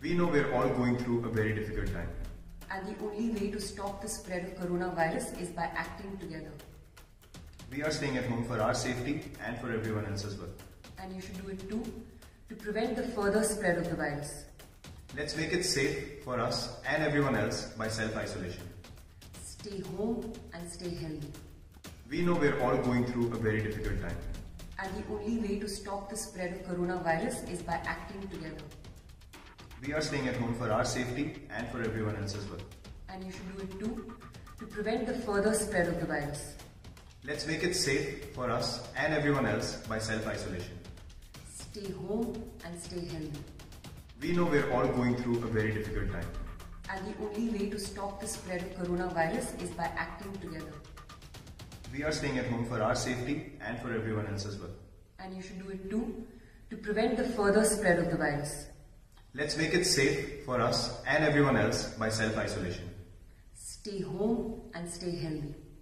We know we're all going through a very difficult time. And the only way to stop the spread of coronavirus is by acting together. We are staying at home for our safety and for everyone else as well. And you should do it too, to prevent the further spread of the virus. Let's make it safe for us and everyone else by self-isolation. Stay home and stay healthy. We know we're all going through a very difficult time. And the only way to stop the spread of coronavirus is by acting together. We are staying at home for our safety and for everyone else as well. And you should do it too, to prevent the further spread of the virus. Let's make it safe for us and everyone else by self-isolation. Stay home and stay healthy. We know we're all going through a very difficult time. And the only way to stop the spread of coronavirus is by acting together. We are staying at home for our safety and for everyone else as well. And you should do it too, to prevent the further spread of the virus. Let's make it safe for us and everyone else by self-isolation. Stay home and stay healthy.